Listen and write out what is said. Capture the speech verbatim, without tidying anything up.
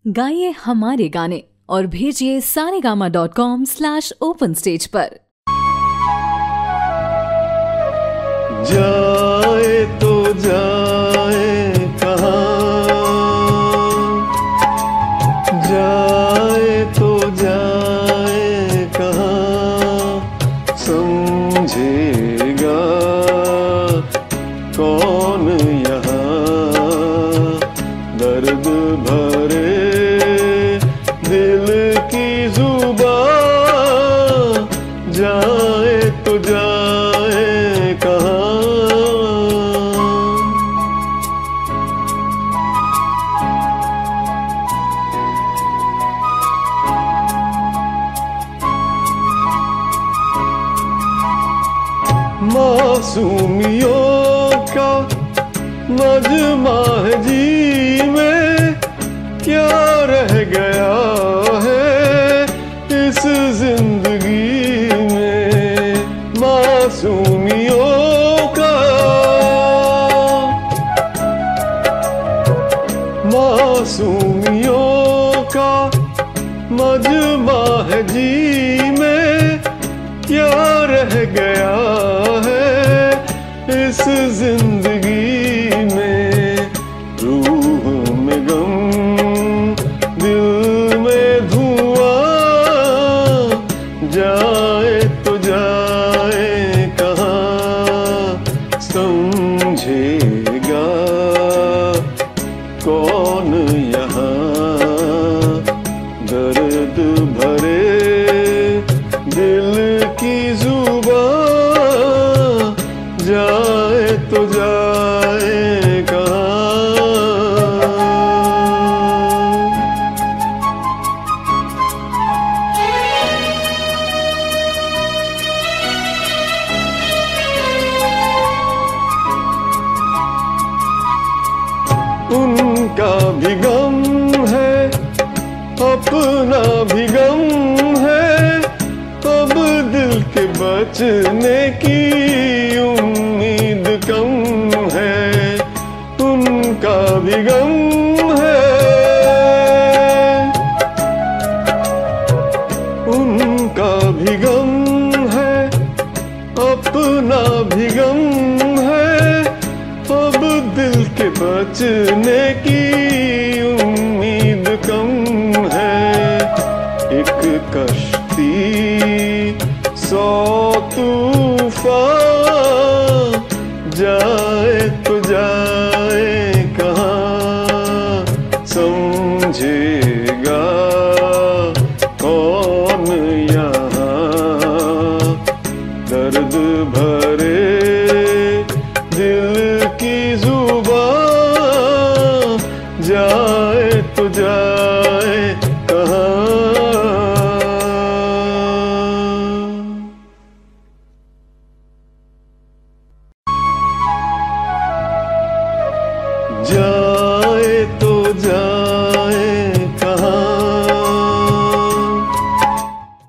गाइए हमारे गाने और भेजिए Saregama dot com slash open stage पर। जाए तो जाए कहाँ, जाए तो जाए कहाँ, समझेगा कौन यहाँ दर्द भरे दिल की जुबां। जाए तो जाए कहाँ, मासूमियों का मजमा है जी में, क्या रह गया है इस जिंदगी में। मासूमियों का मासूमियों का मजमा है जी में, क्या रह गया है इस जिंदगी में। रूह में गम, दिल में धुआं, जाए तो जाए कहाँ, समझेगा कौन यहाँ दर्द भरे दिल की जुबां। जाए तो जाए कहाँ, उनका भी गम है, अपना भी गम है, अब दिल के बचने की उम्मीद कम है। उनका भी गम है, उनका भी गम है, अपना भी गम है, अब दिल के बचने की उम्मीद कम है। एक कश्ती सौ तूफान, जाए तो जाए कहाँ, समझेगा कौन यहाँ दर्द भरे दिल की जुबां। जाए तो जाए कहाँ। जाए तो जाए